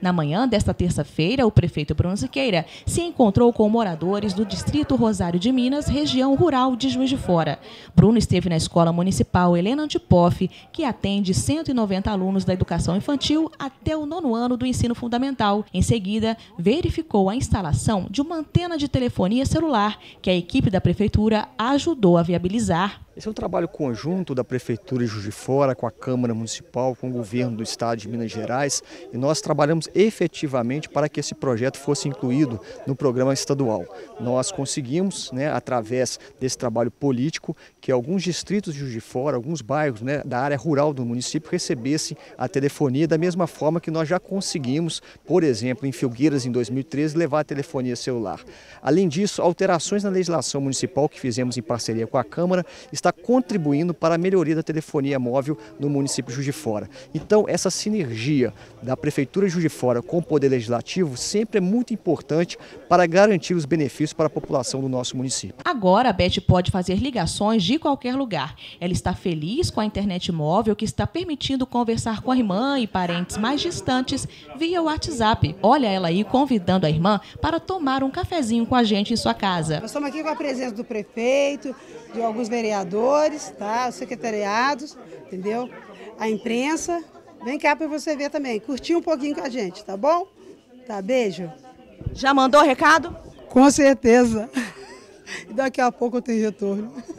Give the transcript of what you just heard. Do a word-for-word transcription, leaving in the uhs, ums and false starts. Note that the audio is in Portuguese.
Na manhã desta terça-feira, o prefeito Bruno Siqueira se encontrou com moradores do distrito Rosário de Minas, região rural de Juiz de Fora. Bruno esteve na Escola Municipal Helena Antipoff, que atende cento e noventa alunos da educação infantil até o nono ano do ensino fundamental. Em seguida, verificou a instalação de uma antena de telefonia celular que a equipe da prefeitura ajudou a viabilizar. Esse é um trabalho conjunto da Prefeitura de Juiz de Fora, com a Câmara Municipal, com o Governo do Estado de Minas Gerais, e nós trabalhamos efetivamente para que esse projeto fosse incluído no programa estadual. Nós conseguimos, né, através desse trabalho político, que alguns distritos de Juiz de Fora, alguns bairros, né, da área rural do município recebessem a telefonia, da mesma forma que nós já conseguimos, por exemplo, em Filgueiras, em dois mil e treze, levar a telefonia celular. Além disso, alterações na legislação municipal que fizemos em parceria com a Câmara está contribuindo para a melhoria da telefonia móvel no município de Juiz de Fora. Então, essa sinergia da Prefeitura de Juiz de Fora com o Poder Legislativo sempre é muito importante para garantir os benefícios para a população do nosso município. Agora, a Beth pode fazer ligações de qualquer lugar. Ela está feliz com a internet móvel que está permitindo conversar com a irmã e parentes mais distantes via WhatsApp. Olha ela aí convidando a irmã para tomar um cafezinho com a gente em sua casa. Nós estamos aqui com a presença do prefeito, de alguns vereadores, tá? Os secretariados, entendeu? A imprensa. Vem cá para você ver também, curtir um pouquinho com a gente, tá bom? Tá, beijo. Já mandou recado? Com certeza. E daqui a pouco eu tenho retorno.